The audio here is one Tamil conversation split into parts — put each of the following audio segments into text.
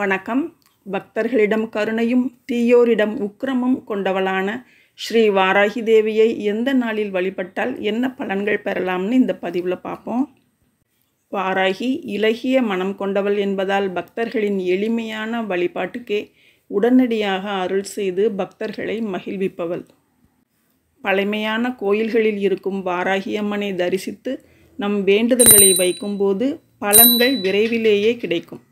வணக்கம். பக்தர்களிடம் கருணையும் தீயோரிடம் உக்கிரமும் கொண்டவளான ஸ்ரீ வாராகி தேவியை எந்த நாளில் வழிபட்டால் என்ன பலன்கள் பெறலாம்னு இந்த பதிவில் பார்ப்போம். வாராகி இலகிய மனம் கொண்டவள் என்பதால் பக்தர்களின் எளிமையான வழிபாட்டுக்கே உடனடியாக அருள் செய்து பக்தர்களை மகிழ்விப்பவள். பழமையான கோயில்களில் இருக்கும் வாராகி அம்மனை தரிசித்து நம் வேண்டுதல்களை வைக்கும்போது பலன்கள் விரைவிலேயே கிடைக்கும்.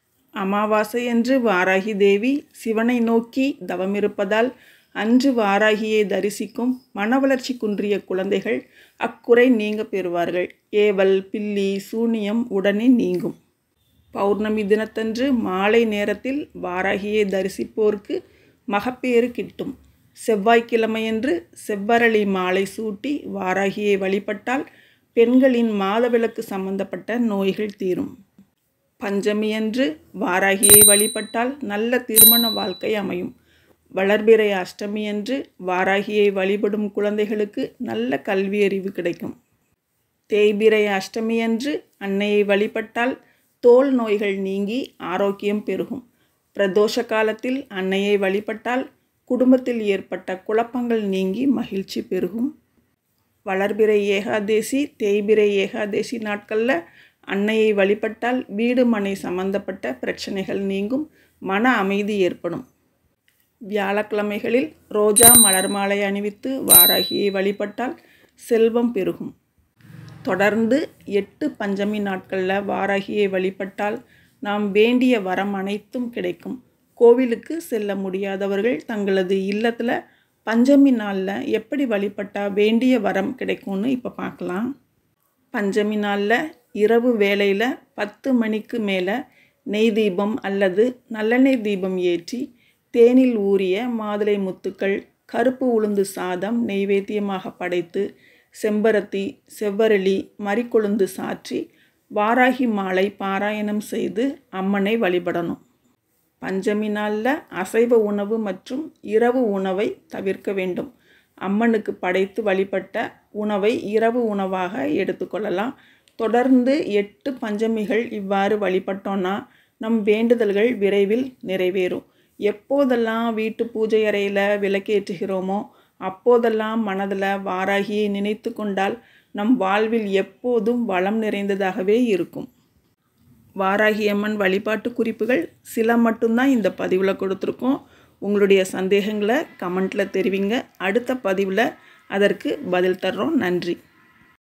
அமாவாசையன்று வாராகி தேவி சிவனை நோக்கி தவமிருப்பதால் அன்று வாராகியை தரிசிக்கும் மனவளர்ச்சி குன்றிய குழந்தைகள் அக்குறை நீங்க பெறுவார்கள். ஏவல், பில்லி, சூனியம் உடனே நீங்கும். பௌர்ணமி தினத்தன்று மாலை நேரத்தில் வாராகியை தரிசிப்போருக்கு மகப்பேறு கிட்டும். செவ்வாய்க்கிழமையன்று செவ்வரளி மாலை சூட்டி வாராகியை வழிபட்டால் பெண்களின் மாதவிலக்கு சம்பந்தப்பட்ட நோய்கள் தீரும். பஞ்சமியன்று வாராகியை வழிபட்டால் நல்ல திருமண வாழ்க்கை அமையும். வளர்பிறை அஷ்டமியன்று வாராகியை வழிபடும் குழந்தைகளுக்கு நல்ல கல்வி அறிவு கிடைக்கும். தேய்பிறை அஷ்டமியன்று அன்னையை வழிபட்டால் தோல் நோய்கள் நீங்கி ஆரோக்கியம் பெருகும். பிரதோஷ காலத்தில் அன்னையை வழிபட்டால் குடும்பத்தில் ஏற்பட்ட குழப்பங்கள் நீங்கி மகிழ்ச்சி பெருகும். வளர்பிறை ஏகாதேசி, தேய்பிறை ஏகாதேசி நாட்களில் அன்னையை வழிபட்டால் வீடு மனை சம்பந்தப்பட்ட பிரச்சனைகள் நீங்கும், மன அமைதி ஏற்படும். வியாழக்கிழமைகளில் ரோஜா மலர் மாலை அணிவித்து வாராகியை வழிபட்டால் செல்வம் பெருகும். தொடர்ந்து 8 பஞ்சமி நாட்களில் வாராகியை வழிபட்டால் நாம் வேண்டிய வரம் அனைத்தும் கிடைக்கும். கோவிலுக்கு செல்ல முடியாதவர்கள் தங்களது இல்லத்தில் பஞ்சமி நாளில் எப்படி வழிபட்டால் வேண்டிய வரம் கிடைக்கும்னு இப்போ பார்க்கலாம். பஞ்சமி நாளில் இரவு வேளையில் 10 மணிக்கு மேலே நெய் தீபம் அல்லது நல்லெண்ணெய் தீபம் ஏற்றி தேனில் ஊறிய மாதுளை முத்துக்கள், கருப்பு உளுந்து சாதம் நெய்வேத்தியமாக படைத்து செம்பருத்தி, செவ்வரளி, மறிக்கொழுந்து சாற்றி வாராகி மாலை பாராயணம் செய்து அம்மனை வழிபடணும். பஞ்சமி நாளில் அசைவ உணவு மற்றும் இரவு உணவை தவிர்க்க வேண்டும். அம்மனுக்கு படைத்து வழிபட்ட உணவை இரவு உணவாக எடுத்துக்கொள்ளலாம். தொடர்ந்து 8 பஞ்சமிகள் இவ்வாறு வழிபட்டோன்னா நம் வேண்டுதல்கள் விரைவில் நிறைவேறும். எப்போதெல்லாம் வீட்டு பூஜை அறையில் விளக்கேற்றுகிறோமோ அப்போதெல்லாம் மனதில் வாராகியை நினைத்து கொண்டால் நம் வாழ்வில் எப்போதும் வளம் நிறைந்ததாகவே இருக்கும். வாராகி அம்மன் வழிபாட்டு குறிப்புகள் சில மட்டும்தான் இந்த பதிவில் கொடுத்துருக்கோம். உங்களுடைய சந்தேகங்களை கமெண்ட்டில் தெரிவிங்க. அடுத்த பதிவில் அதற்கு பதில் தர்றோம். நன்றி.